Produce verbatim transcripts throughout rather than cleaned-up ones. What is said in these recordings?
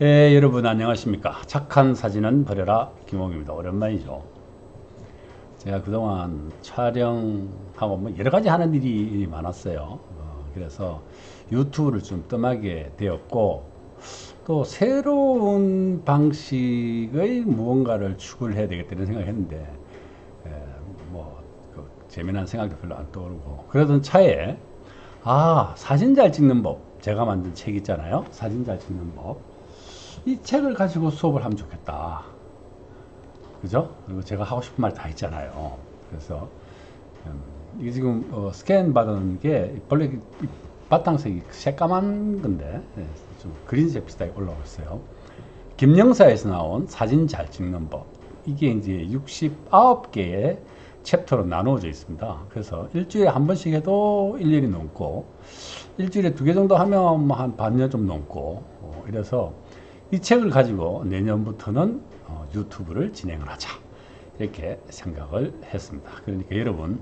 예, 여러분 안녕하십니까. 착한 사진은 버려라 김홍입니다. 오랜만이죠. 제가 그동안 촬영하고 뭐 여러가지 하는 일이 많았어요. 어, 그래서 유튜브를 좀 뜸하게 되었고, 또 새로운 방식의 무언가를 추구를 해야 되겠다는 생각을 했는데, 예, 뭐 그 재미난 생각도 별로 안 떠오르고, 그러던 차에 아 사진 잘 찍는 법, 제가 만든 책 있잖아요. 사진 잘 찍는 법, 이 책을 가지고 수업을 하면 좋겠다. 그죠? 그리고 제가 하고 싶은 말 다 있잖아요. 그래서 음, 이게 지금 어, 스캔 받은 게 원래 이 바탕색이 새까만 건데, 예, 좀 그린색 비슷하게 올라오고 있어요. 김영사에서 나온 사진 잘 찍는 법, 이게 이제 육십구 개의 챕터로 나누어져 있습니다. 그래서 일주일에 한 번씩 해도 일 년이 넘고, 일주일에 두 개 정도 하면 뭐 한 반년 좀 넘고, 어, 이래서 이 책을 가지고 내년부터는 어, 유튜브를 진행을 하자, 이렇게 생각을 했습니다. 그러니까 여러분,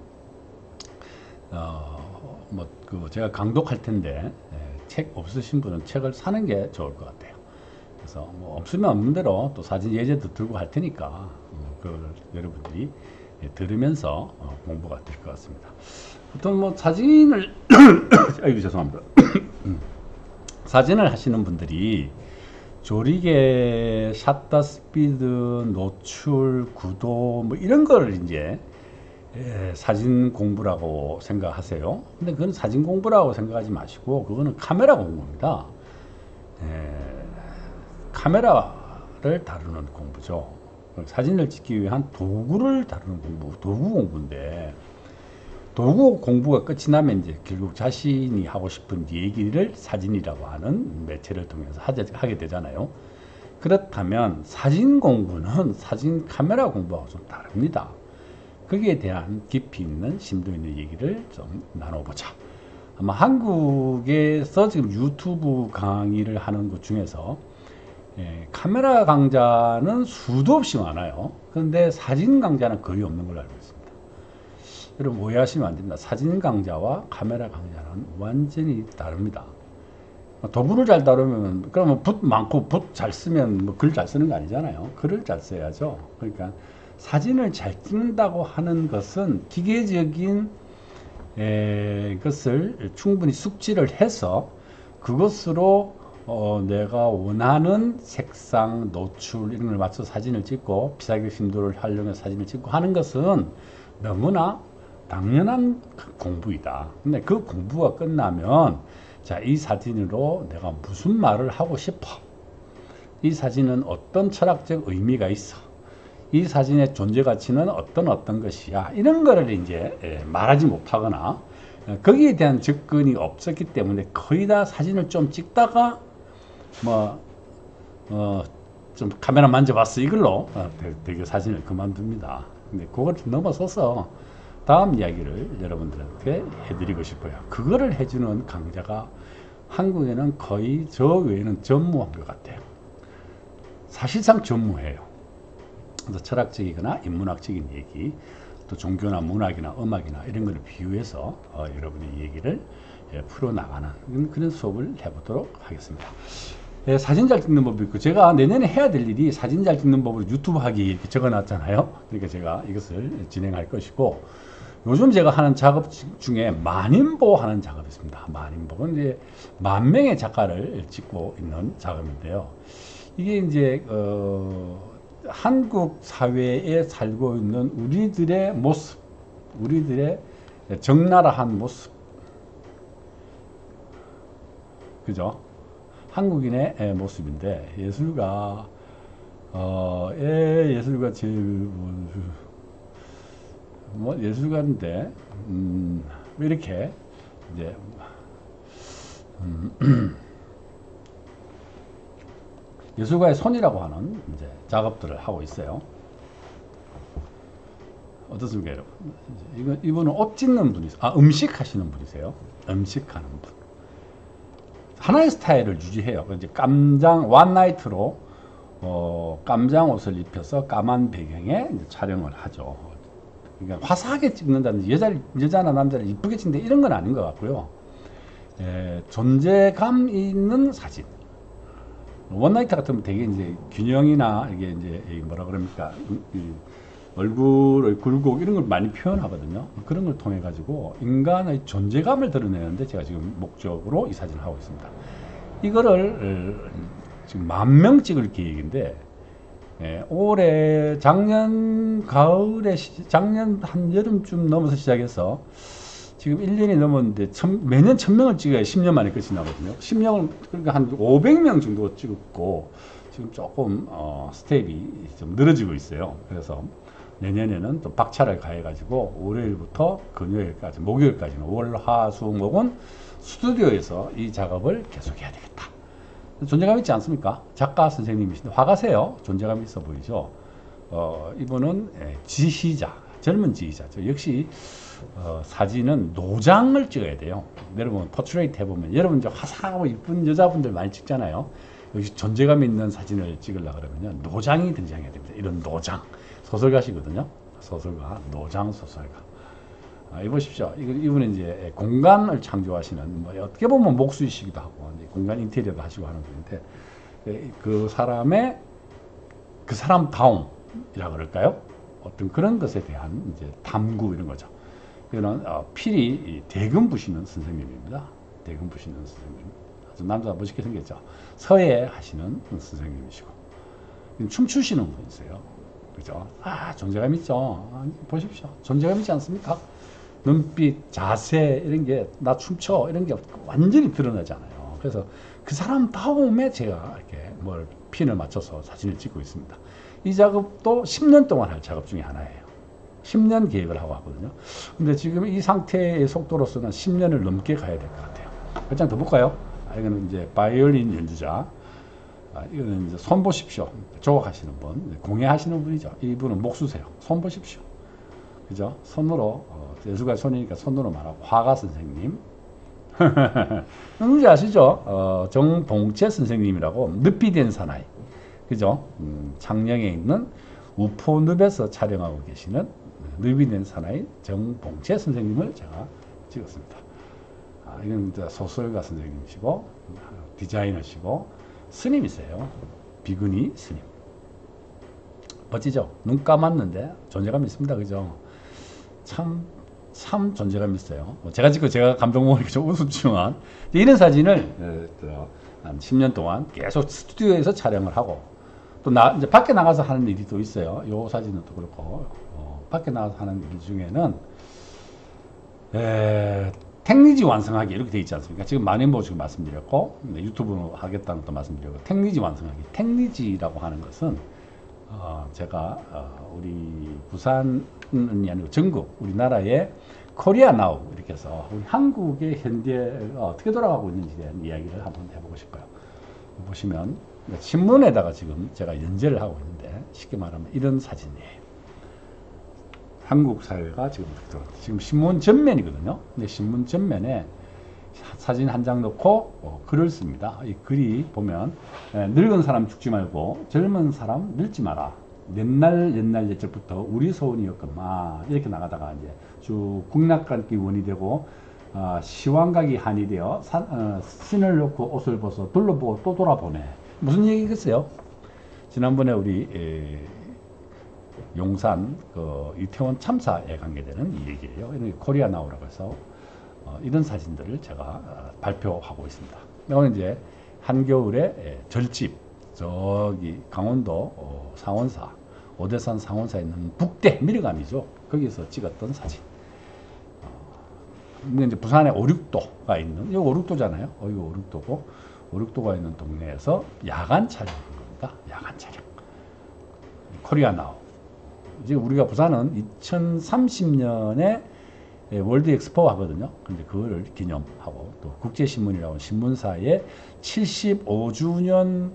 어, 뭐 그 제가 강독할 텐데, 예, 책 없으신 분은 책을 사는 게 좋을 것 같아요. 그래서 뭐 없으면 없는 대로 또 사진 예제도 들고 할 테니까, 어, 그걸 여러분들이 예, 들으면서 어, 공부가 될 것 같습니다. 보통 뭐 사진을 아이고 죄송합니다. 사진을 하시는 분들이 조리개, 샷터 스피드, 노출, 구도 뭐 이런 거를 이제 예, 사진 공부라고 생각하세요. 근데 그건 사진 공부라고 생각하지 마시고, 그거는 카메라 공부입니다. 예, 카메라를 다루는 공부죠. 사진을 찍기 위한 도구를 다루는 공부, 도구 공부인데, 도구 공부가 끝이 나면 이제 결국 자신이 하고 싶은 얘기를 사진이라고 하는 매체를 통해서 하게 되잖아요. 그렇다면 사진 공부는 사진 카메라 공부하고 좀 다릅니다. 거기에 대한 깊이 있는 심도 있는 얘기를 좀 나눠보자. 아마 한국에서 지금 유튜브 강의를 하는 것 중에서 예, 카메라 강좌는 수도 없이 많아요. 그런데 사진 강좌는 거의 없는 걸로 알고 있습니다. 여러분 오해하시면 안 됩니다. 사진 강좌와 카메라 강좌는 완전히 다릅니다. 도구를 잘 다루면, 그러면 붓 많고 붓 잘 쓰면 뭐 글 잘 쓰는 거 아니잖아요. 글을 잘 써야죠. 그러니까 사진을 잘 찍는다고 하는 것은 기계적인 에, 것을 충분히 숙지를 해서 그것으로 어, 내가 원하는 색상, 노출 이런 걸 맞춰 사진을 찍고 비사각 심도를 활용해서 사진을 찍고 하는 것은 너무나 당연한 공부이다. 근데 그 공부가 끝나면, 자, 이 사진으로 내가 무슨 말을 하고 싶어? 이 사진은 어떤 철학적 의미가 있어? 이 사진의 존재 가치는 어떤 어떤 것이야? 이런 거를 이제 말하지 못하거나 거기에 대한 접근이 없었기 때문에 거의 다 사진을 좀 찍다가 뭐, 어, 좀 카메라 만져봤어 이걸로 어, 되게 사진을 그만둡니다. 근데 그걸 넘어서서 다음 이야기를 여러분들한테 해드리고 싶어요. 그거를 해주는 강좌가 한국에는 거의 저 외에는 전무한 것 같아요. 사실상 전무해요. 그래서 철학적이거나 인문학적인 얘기, 또 종교나 문학이나 음악이나 이런 것을 비유해서 어, 여러분의 얘기를 예, 풀어나가는 그런 수업을 해보도록 하겠습니다. 예, 사진 잘 찍는 법이 있고, 제가 내년에 해야 될 일이 사진 잘 찍는 법으로 유튜브 하기 이렇게 적어놨잖아요. 그러니까 제가 이것을 진행할 것이고, 요즘 제가 하는 작업 중에 만인보 하는 작업이 있습니다. 만인보는 이제 만 명의 작가를 찍고 있는 작업인데요. 이게 이제 어, 한국 사회에 살고 있는 우리들의 모습, 우리들의 적나라한 모습, 그죠? 한국인의 모습인데, 예술가, 어, 예, 예술가 제일, 뭐, 뭐 예술가인데, 음, 이렇게, 이제, 음, 예술가의 손이라고 하는 이제 작업들을 하고 있어요. 어떻습니까, 여러분? 이건, 이분은 옷 찍는 분이세요. 아, 음식 하시는 분이세요. 음식 하는 분. 하나의 스타일을 유지해요. 이제 깜장, 원나이트로, 어, 깜장 옷을 입혀서 까만 배경에 촬영을 하죠. 그러니까 화사하게 찍는다든지 여자, 여자나 남자를 이쁘게 찍는다 이런 건 아닌 것 같고요. 에, 존재감 있는 사진, 원나이트 같으면 되게 이제 균형이나 이게 이제 뭐라 그럽니까? 이 얼굴의 굴곡 이런 걸 많이 표현하거든요. 그런 걸 통해 가지고 인간의 존재감을 드러내는데 제가 지금 목적으로 이 사진을 하고 있습니다. 이거를 지금 만 명 찍을 계획인데, 예, 올해 작년 가을에 작년 한 여름쯤 넘어서 시작해서 지금 일 년이 넘었는데 천, 매년 천 명을 찍어야 십 년 만에 끝이 나거든요. 십 명을 그러니까 한 오백 명 정도 찍었고 지금 조금 어, 스텝이 좀 늘어지고 있어요. 그래서 내년에는 또 박차를 가해가지고 월요일부터 금요일까지, 목요일까지는 월, 화, 수, 목은 스튜디오에서 이 작업을 계속해야 되겠다. 존재감 있지 않습니까? 작가 선생님이신데 화가세요. 존재감 있어 보이죠? 어, 이분은 지휘자, 젊은 지휘자죠. 역시 어, 사진은 노장을 찍어야 돼요. 여러분 포트레이트 해보면 여러분 이제 화사하고 이쁜 여자분들 많이 찍잖아요. 역시 존재감 있는 사진을 찍으려 그러면 노장이 등장해야 됩니다. 이런 노장. 소설가시거든요. 소설가, 노장 소설가. 아, 이 보십시오. 이분은 이제 공간을 창조하시는, 뭐 어떻게 보면 목수이시기도 하고, 공간 인테리어도 하시고 하는 분인데, 그 사람의, 그 사람 다움이라 그럴까요? 어떤 그런 것에 대한 이제 탐구 이런 거죠. 이거는 어, 필히 대금 부시는 선생님입니다. 대금 부시는 선생님. 아주 남자 멋있게 생겼죠. 서예 하시는 선생님이시고, 춤추시는 분이세요. 그죠? 아, 존재감 있죠. 아, 보십시오. 존재감 있지 않습니까? 눈빛, 자세, 이런 게, 나 춤춰, 이런 게 완전히 드러나잖아요. 그래서 그 사람 다음에 제가 이렇게 뭘 핀을 맞춰서 사진을 찍고 있습니다. 이 작업도 십 년 동안 할 작업 중에 하나예요. 십 년 계획을 하고 왔거든요. 근데 지금 이 상태의 속도로서는 십 년을 넘게 가야 될 것 같아요. 몇 장 더 볼까요? 아, 이거는 이제 바이올린 연주자. 아, 이거는 이제 손 보십시오. 조각하시는 분, 공예하시는 분이죠. 이분은 목수세요. 손 보십시오. 그죠? 손으로, 어, 예술가 손이니까 손으로 말하고, 화가 선생님. 누군지 아시죠? 어, 정봉채 선생님이라고, 늪이 된 사나이. 그죠? 음, 창녕에 있는 우포늪에서 촬영하고 계시는 늪이 된 사나이 정봉채 선생님을 제가 찍었습니다. 아, 이건 이제 소설가 선생님이시고, 디자이너시고, 스님이세요. 비구니 스님. 멋지죠? 눈 감았는데 존재감 있습니다. 그죠? 참, 참 존재감 있어요. 제가 찍고 제가 감동 먹으니까 좀 우습지만, 이런 사진을 한 십 년 동안 계속 스튜디오에서 촬영을 하고, 또 나, 이제 밖에 나가서 하는 일이 또 있어요. 요 사진은 또 그렇고, 어, 밖에 나가서 하는 일 중에는, 에, 택리지 완성하기 이렇게 되어 있지 않습니까? 지금 만인보 지금 말씀드렸고, 네, 유튜브로 하겠다는 것도 말씀드렸고, 택리지 완성하기. 택리지라고 하는 것은 어, 제가 어, 우리 부산이 아니고 전국 우리나라의 코리아 나우 이렇게 해서 우리 한국의 현대가 어떻게 돌아가고 있는지에 대한 이야기를 한번 해보고 싶어요. 보시면 신문에다가 지금 제가 연재를 하고 있는데 쉽게 말하면 이런 사진이에요. 한국 사회가 지금 지금 신문 전면이거든요. 근데 신문 전면에 사진 한 장 넣고 어, 글을 씁니다. 이 글이 보면 에, 늙은 사람 죽지 말고 젊은 사람 늙지 마라. 옛날 옛날 옛적부터 우리 소원이었건만 이렇게 나가다가 이제 쭉 국락각이 원이 되고 어, 시왕각이 한이 되어 산, 어, 신을 놓고 옷을 벗어 둘러보고 또 돌아보네. 무슨 얘기겠어요? 지난번에 우리 에, 용산 그 이태원 참사에 관계되는 이 얘기예요. 코리아 나우라고 해서 어, 이런 사진들을 제가 어, 발표하고 있습니다. 이건 이제 한겨울에 예, 절집 저기 강원도 어, 상원사 오대산 상원사에 있는 북대 미르감이죠. 거기서 찍었던 사진. 어, 이제 부산에 오륙도가 있는 여기 오륙도잖아요. 여기 오륙도고 오륙도가 있는 동네에서 야간 촬영한 겁니다. 야간 촬영. 코리아 나우. 이제 우리가 부산은 이천삼십 년에 월드 엑스포 하거든요. 근데 그거를 기념하고 또 국제신문이라고 신문사의 칠십오 주년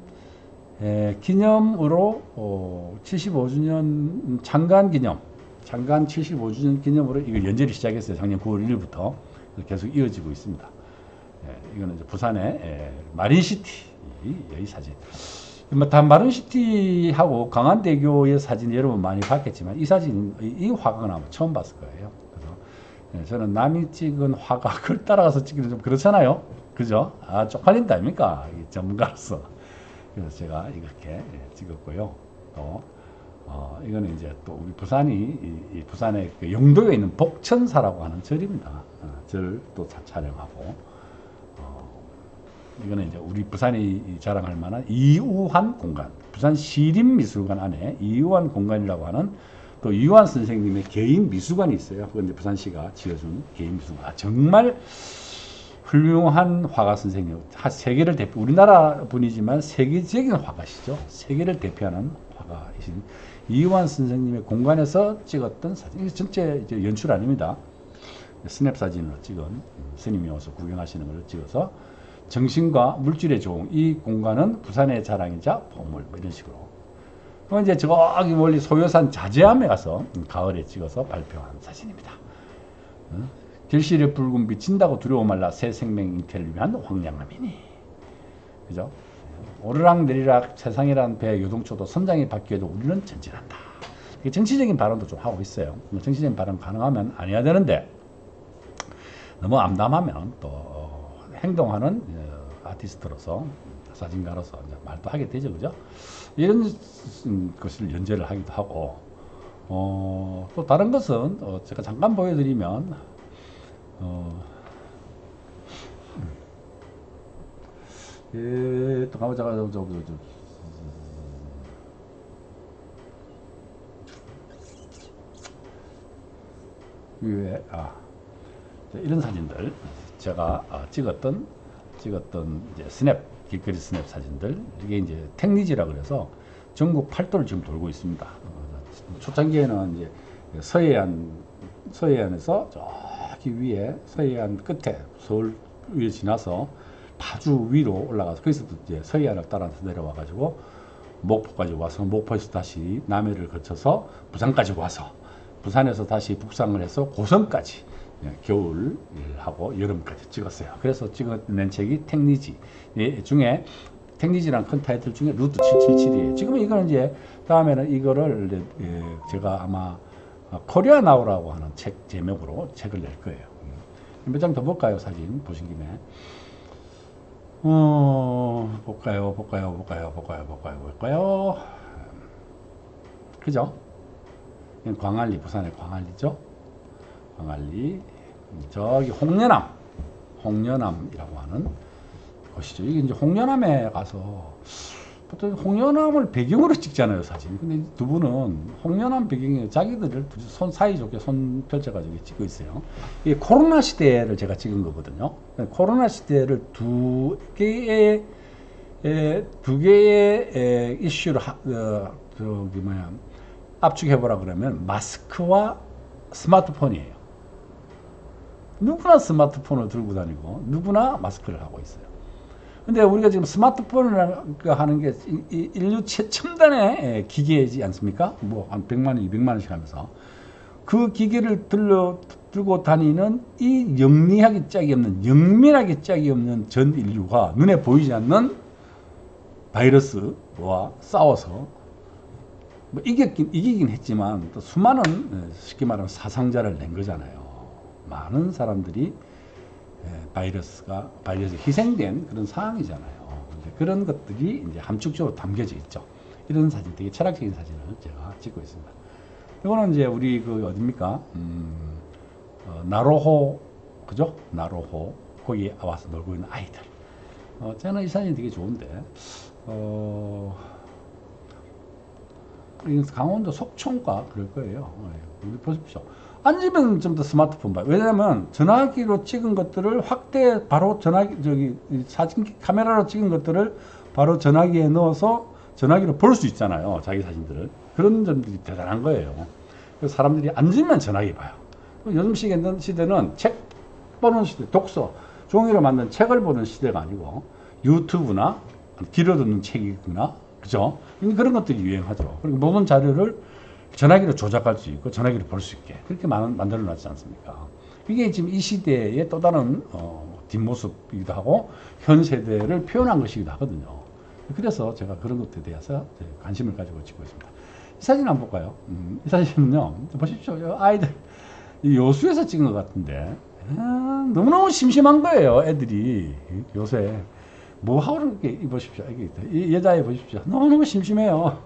기념으로 어, 칠십오 주년 창간 기념, 창간 칠십오 주년 기념으로 이거 연재를 시작했어요. 작년 구월 일일부터 계속 이어지고 있습니다. 예, 이거는 이제 부산의 예, 마린시티 이 사진. 뭐 다 마린시티하고 강안대교의 사진 여러분 많이 봤겠지만 이 사진 이, 이 화각은 아마 처음 봤을 거예요. 그래서 예, 저는 남이 찍은 화각을 따라가서 찍기는 좀 그렇잖아요. 그죠? 아 쪽팔린다 아닙니까? 전문가로서. 그래서 제가 이렇게 찍었고요. 또 어, 이거는 이제 또 우리 부산이 이, 이 부산의 그 영도에 있는 복천사라고 하는 절입니다. 어, 절 또 촬영하고 어, 이거는 이제 우리 부산이 자랑할 만한 이우환 공간, 부산 시립미술관 안에 이우환 공간이라고 하는 또 이우환 선생님의 개인 미술관이 있어요. 그건 이제 부산시가 지어준 개인 미술관. 아, 정말 훌륭한 화가 선생님, 세계를 대표, 우리나라 분이지만 세계적인 화가시죠. 세계를 대표하는 화가이신 이우환 선생님의 공간에서 찍었던 사진. 이게 전체 이제 연출 아닙니다. 스냅 사진으로 찍은, 스님이 와서 구경하시는 걸 찍어서 정신과 물질의 좋은 이 공간은 부산의 자랑이자 보물, 뭐 이런 식으로. 그럼 이제 저기 멀리 소요산 자제암에 가서 가을에 찍어서 발표한 사진입니다. 결실의 붉은 빛 진다고 두려워 말라 새 생명 잉태를 위한 황량함이니. 그죠? 오르락 내리락 세상이란 배 요동쳐도 선장이 바뀌어도 우리는 전진한다. 정치적인 발언도 좀 하고 있어요. 정치적인 발언 가능하면 안 해야 되는데 너무 암담하면 또 행동하는 아티스트로서 사진가로서 말도 하게 되죠. 그죠? 이런 것을 연재를 하기도 하고 어, 또 다른 것은 어, 제가 잠깐 보여드리면 어, 예, 또 가보자, 가보자, 가보자, 가보자. 위에, 아, 이런 사진들, 제가 아, 찍었던, 찍었던 이제 스냅, 길거리 스냅 사진들, 이게 이제 택리지라 그래서 전국 팔도를 지금 돌고 있습니다. 어, 초창기에는 이제 서해안, 서해안에서 저기 위에, 서해안 끝에, 서울 위에 지나서 파주 위로 올라가서 거기서 이제 서해안을 따라서 내려와 가지고 목포까지 와서 목포에서 다시 남해를 거쳐서 부산까지 와서 부산에서 다시 북상을 해서 고성까지 겨울하고 여름까지 찍었어요. 그래서 찍어낸 책이 택리지 중에 택리지라는 큰 타이틀 중에 루트 칠칠칠이에요. 지금은 이거는 이제 다음에는 이거를 제가 아마 코리아 나우라고 하는 책 제목으로 책을 낼 거예요. 몇 장 더 볼까요? 사진 보신 김에. 어, 볼까요, 볼까요, 볼까요, 볼까요, 볼까요, 볼까요. 그죠? 광안리, 부산의 광안리죠? 광안리. 저기 홍련암, 홍련암이라고 하는 곳이죠. 이게 이제 홍련암에 가서 보통 홍련암을 배경으로 찍잖아요, 사진. 근데 두 분은 홍련암 배경에 자기들을 손 사이좋게 손 펼쳐가지고 찍고 있어요. 이게 코로나 시대를 제가 찍은 거거든요. 코로나 시대를 두 개의 에, 두 개의 에, 이슈를 하, 어, 저기 뭐야 압축해보라 그러면 마스크와 스마트폰이에요. 누구나 스마트폰을 들고 다니고 누구나 마스크를 하고 있어요. 근데 우리가 지금 스마트폰을 하는 게 인류 최첨단의 기계이지 않습니까? 뭐 한 백만 원, 이백만 원씩 하면서 그 기계를 들러, 들고 다니는 이 영리하게 짝이 없는, 영민하게 짝이 없는 전 인류가 눈에 보이지 않는 바이러스와 싸워서 뭐 이겼긴, 이기긴 했지만 또 수많은 쉽게 말하면 사상자를 낸 거잖아요. 많은 사람들이 바이러스가 바이러스에 희생된 그런 상황이잖아요. 그런 것들이 이제 함축적으로 담겨져 있죠. 이런 사진, 되게 철학적인 사진을 제가 찍고 있습니다. 이거는 이제 우리 그 어딥니까? 음, 어, 나로호, 그죠? 나로호 거기 와서 놀고 있는 아이들. 어, 저는 이 사진이 되게 좋은데, 어, 강원도 속초인가 그럴 거예요. 우리 보십시오. 앉으면 좀 더 스마트폰 봐요. 왜냐하면 전화기로 찍은 것들을 확대 바로 전화기 저기 사진 카메라로 찍은 것들을 바로 전화기에 넣어서 전화기로 볼 수 있잖아요. 자기 사진들을. 그런 점들이 대단한 거예요. 그래서 사람들이 앉으면 전화기 봐요. 요즘 시대는, 시대는 책 보는 시대, 독서, 종이로 만든 책을 보는 시대가 아니고 유튜브나 길어 듣는 책이구나, 그죠? 그런 것들이 유행하죠. 그리고 모든 자료를 전화기로 조작할 수 있고 전화기로 볼 수 있게 그렇게 만들어 놨지 않습니까? 이게 지금 이 시대의 또 다른 어, 뒷모습이기도 하고 현 세대를 표현한 것이기도 하거든요. 그래서 제가 그런 것에 대해서 관심을 가지고 찍고 있습니다. 이 사진 한번 볼까요? 음, 이 사진은요, 보십시오. 아이들 여수에서 찍은 것 같은데 아, 너무너무 심심한 거예요. 애들이 요새 뭐 하고 이렇게 입으십시오. 이게 이 여자애 보십시오. 너무너무 심심해요.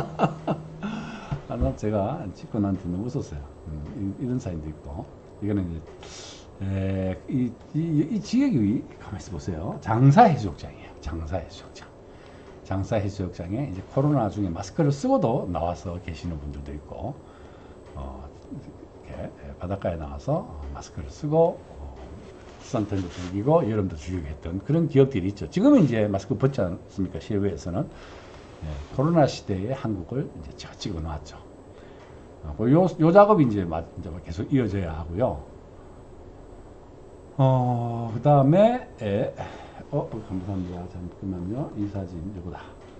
아, 제가 찍고 나한테 너무 웃었어요. 음, 이런 사진도 있고. 이거는 이제, 에, 이, 이, 이 지역이, 가만있어 보세요. 장사해수욕장이에요. 장사해수욕장. 장사해수욕장에 이제 코로나 중에 마스크를 쓰고도 나와서 계시는 분들도 있고, 어, 이렇게 바닷가에 나와서 마스크를 쓰고, 선탠도 즐기고 여름도 즐기고 했던 그런 기억들이 있죠. 지금은 이제 마스크 벗지 않습니까? 실외에서는. 예, 코로나 시대의 한국을 이제 제가 찍어 놨죠. 어, 요, 요 작업이 이제, 이제 계속 이어져야 하고요. 어, 그 다음에, 예, 어, 감사합니다. 잠깐만요. 이 사진, 이거다.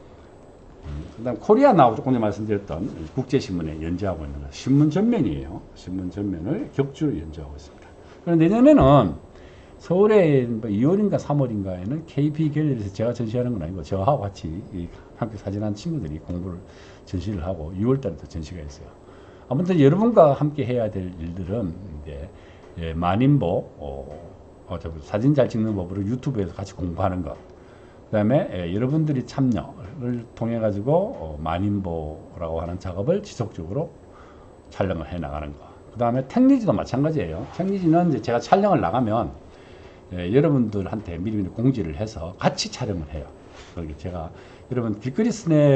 음, 그 다음 코리아 나우 조금 전에 말씀드렸던 국제신문에 연재하고 있는 거. 신문 전면이에요. 신문 전면을 격주로 연재하고 있습니다. 그럼 내년에는 서울에 뭐 이월인가 삼월인가에는 케이피 갤러리에서 제가 전시하는 건 아니고 저하고 같이 함께 사진한 친구들이 공부를 전시를 하고 유월달에도 전시가 있어요. 아무튼 여러분과 함께 해야 될 일들은 이제 예, 만인보 어, 어, 사진 잘 찍는 법으로 유튜브에서 같이 공부하는 것. 그다음에 예, 여러분들이 참여를 통해 가지고 어, 만인보라고 하는 작업을 지속적으로 촬영을 해 나가는 것. 그다음에 택리지도 마찬가지예요. 택리지는 이제 제가 촬영을 나가면 예, 여러분들한테 미리미리 공지를 해서 같이 촬영을 해요. 그러기 제가 여러분 길거리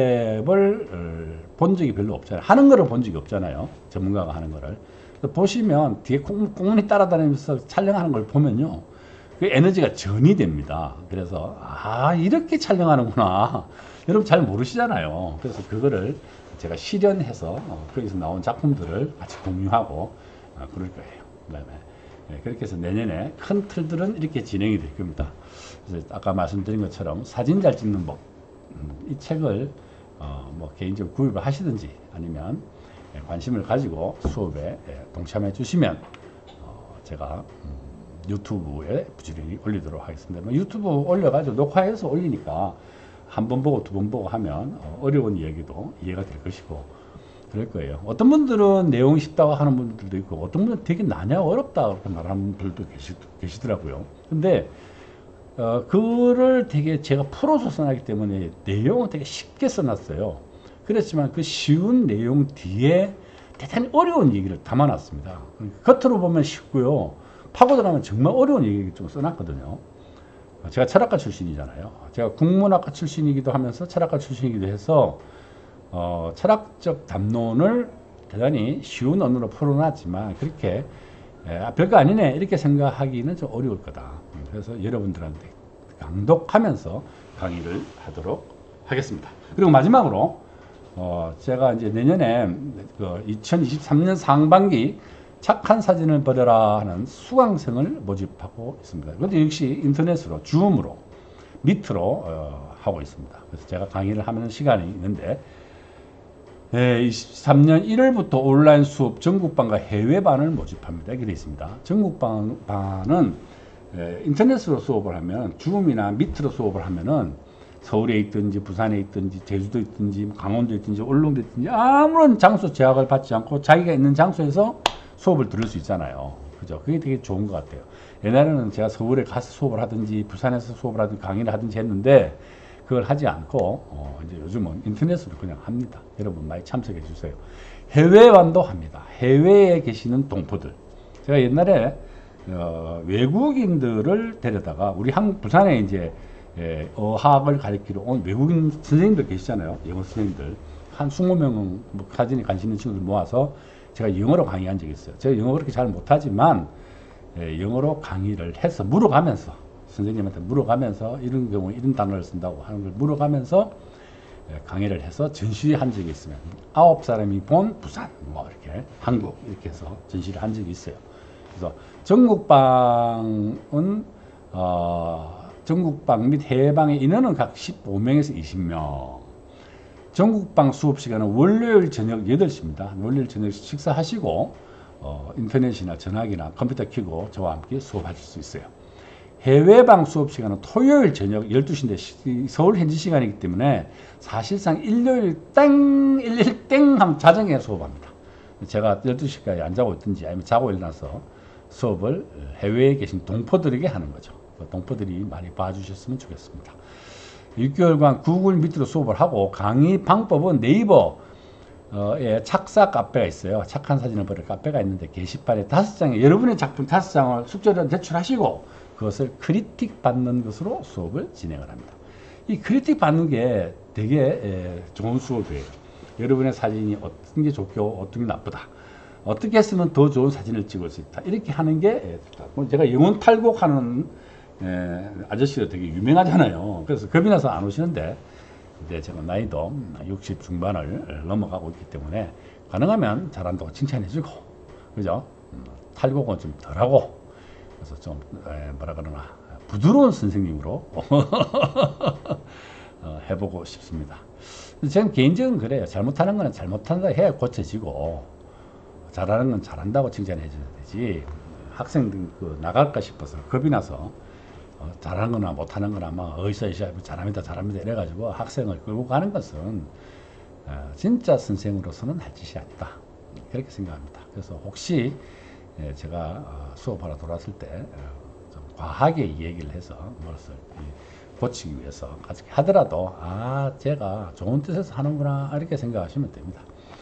스냅을 어, 본 적이 별로 없잖아요. 하는 거를 본 적이 없잖아요. 전문가가 하는 거를. 보시면 뒤에 꽁꽁이 따라다니면서 촬영하는 걸 보면요. 그 에너지가 전이 됩니다. 그래서 아 이렇게 촬영하는구나. 여러분 잘 모르시잖아요. 그래서 그거를 제가 실현해서 어, 거기서 나온 작품들을 같이 공유하고 어, 그럴 거예요. 그다음에 네, 그렇게 해서 내년에 큰 틀들은 이렇게 진행이 될 겁니다. 그래서 아까 말씀드린 것처럼 사진 잘 찍는 법, 음, 이 책을 어, 뭐 개인적으로 구입을 하시든지 아니면 예, 관심을 가지고 수업에 예, 동참해 주시면 어, 제가 음, 유튜브에 부지런히 올리도록 하겠습니다. 뭐 유튜브 올려가지고 녹화해서 올리니까 한 번 보고 두 번 보고 하면 어, 어려운 이야기도 이해가 될 것이고 그럴 거예요. 어떤 분들은 내용이 쉽다고 하는 분들도 있고 어떤 분들은 되게 난해하고 어렵다 그렇게 말하는 분들도 계시, 계시더라고요. 근데 어, 글을 되게 제가 풀어서 써놨기 때문에 내용은 되게 쉽게 써놨어요. 그렇지만 그 쉬운 내용 뒤에 대단히 어려운 얘기를 담아놨습니다. 겉으로 보면 쉽고요. 파고들어가면 정말 어려운 얘기를 좀 써놨거든요. 제가 철학과 출신이잖아요. 제가 국문학과 출신이기도 하면서 철학과 출신이기도 해서 어, 철학적 담론을 대단히 쉬운 언어로 풀어놨지만 그렇게 에, 아, 별거 아니네 이렇게 생각하기는 좀 어려울 거다. 그래서 여러분들한테 강독하면서 강의를 하도록 하겠습니다. 그리고 마지막으로 어, 제가 이제 내년에 그 이천이십삼 년 상반기 착한 사진을 버려라 하는 수강생을 모집하고 있습니다. 그런데 역시 인터넷으로 줌으로 미트로 어, 하고 있습니다. 그래서 제가 강의를 하는 시간이 있는데 네, 이십삼 년 일월부터 온라인 수업 전국반과 해외반을 모집합니다. 이렇게 되어 있습니다. 전국반은 에, 인터넷으로 수업을 하면 줌이나 미트로 수업을 하면은 서울에 있든지 부산에 있든지 제주도에 있든지 강원도에 있든지 울릉도에 있든지 아무런 장소 제약을 받지 않고 자기가 있는 장소에서 수업을 들을 수 있잖아요. 그죠? 그게 되게 좋은 것 같아요. 옛날에는 제가 서울에 가서 수업을 하든지 부산에서 수업을 하든지 강의를 하든지 했는데 그걸 하지 않고 어, 이제 요즘은 인터넷으로 그냥 합니다. 여러분 많이 참석해 주세요. 해외반도 합니다. 해외에 계시는 동포들. 제가 옛날에 어, 외국인들을 데려다가 우리 한국 부산에 이제 예, 어학을 가르치러 온 외국인 선생님들 계시잖아요. 영어 선생님들 한 이십 명은 뭐 사진에 관심 있는 친구들 모아서 제가 영어로 강의한 적이 있어요. 제가 영어 그렇게 잘 못하지만 예, 영어로 강의를 해서 물어가면서 선생님한테 물어가면서 이런 경우에 이런 단어를 쓴다고 하는 걸 물어가면서 예, 강의를 해서 전시한 적이 있으면 아홉 사람이 본 부산 뭐 이렇게 한국 이렇게 해서 전시를 한 적이 있어요. 그래서 전국방은 어, 전국방 및 해외방의 인원은 각 십오 명에서 이십 명. 전국방 수업 시간은 월요일 저녁 여덟 시입니다. 월요일 저녁 식사하시고 어, 인터넷이나 전화기나 컴퓨터 켜고 저와 함께 수업하실 수 있어요. 해외방 수업 시간은 토요일 저녁 열두 시인데 서울 현지 시간이기 때문에 사실상 일요일 땡 일일 땡 하면 자정에 수업합니다. 제가 열두 시까지 안 자고 있든지 아니면 자고 일어나서 수업을 해외에 계신 동포들에게 하는 거죠. 동포들이 많이 봐주셨으면 좋겠습니다. 육 개월간 구글 미트로 수업을 하고 강의 방법은 네이버에 착사 카페가 있어요. 착한 사진을 버릴 카페가 있는데 게시판에 다섯 장에 여러분의 작품 다섯 장을 숙제로 제출하시고 그것을 크리틱 받는 것으로 수업을 진행을 합니다. 이 크리틱 받는 게 되게 좋은 수업이에요. 여러분의 사진이 어떤 게 좋고 어떤 게 나쁘다. 어떻게 했으면 더 좋은 사진을 찍을 수 있다. 이렇게 하는 게 제가 영혼 탈곡하는 아저씨가 되게 유명하잖아요. 그래서 겁이 나서 안 오시는데 이제 제가 나이도 육십 중반을 넘어가고 있기 때문에 가능하면 잘한다고 칭찬해주고 그죠? 탈곡은 좀 덜하고 그래서 좀 뭐라 그러나 부드러운 선생님으로 해보고 싶습니다. 저는 개인적으로 그래요. 잘못하는 거는 잘못한다 해야 고쳐지고 잘하는 건 잘한다고 칭찬해 줘야 되지. 학생들 그 나갈까 싶어서 겁이 나서 어, 잘하는 거나 못하는 거나 막 어이서이서 잘합니다 잘합니다 이래가지고 학생을 끌고 가는 것은 어, 진짜 선생으로서는 할 짓이 아니다. 그렇게 생각합니다. 그래서 혹시 예, 제가 어, 수업하러 돌아왔을 때 어, 좀 과하게 얘기를 해서 무엇을 고치기 위해서 같이 하더라도 아 제가 좋은 뜻에서 하는구나 이렇게 생각하시면 됩니다.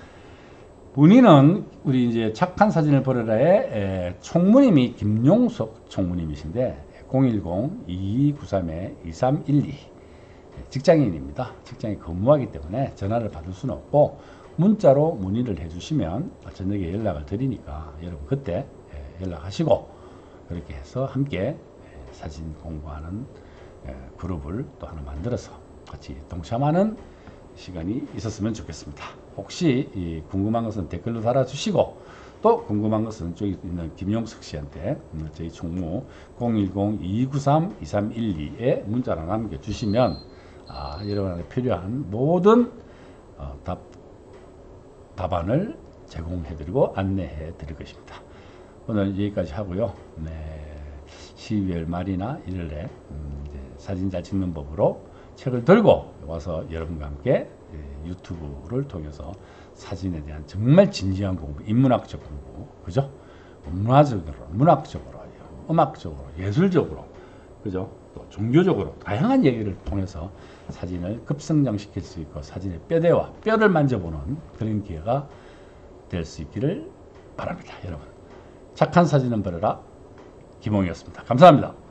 문의는 우리 이제 착한 사진을 보내라의 총무님이 김용석 총무님이신데 공일공 이이구삼 이삼일이 직장인입니다. 직장에 근무하기 때문에 전화를 받을 수는 없고 문자로 문의를 해주시면 저녁에 연락을 드리니까 여러분 그때 연락하시고 그렇게 해서 함께 사진 공부하는 그룹을 또 하나 만들어서 같이 동참하는 시간이 있었으면 좋겠습니다. 혹시 궁금한 것은 댓글로 달아주시고 또 궁금한 것은 저기 있는 김용석 씨한테 저희 총무 공일공 이이구삼 이삼일이에 문자로 남겨주시면 아, 여러분한테 필요한 모든 어, 답, 답안을 제공해드리고 안내해드릴 것입니다. 오늘 여기까지 하고요. 네, 십이월 말이나 일월에 음, 이제 사진 잘 찍는 법으로 책을 들고 와서 여러분과 함께 유튜브를 통해서 사진에 대한 정말 진지한 공부, 인문학적 공부, 그죠? 문화적으로, 문학적으로, 음악적으로, 예술적으로, 그죠? 또 종교적으로 다양한 얘기를 통해서 사진을 급성장시킬 수 있고 사진의 뼈대와 뼈를 만져보는 그런 기회가 될 수 있기를 바랍니다. 여러분 착한 사진은 버려라 김홍이었습니다. 감사합니다.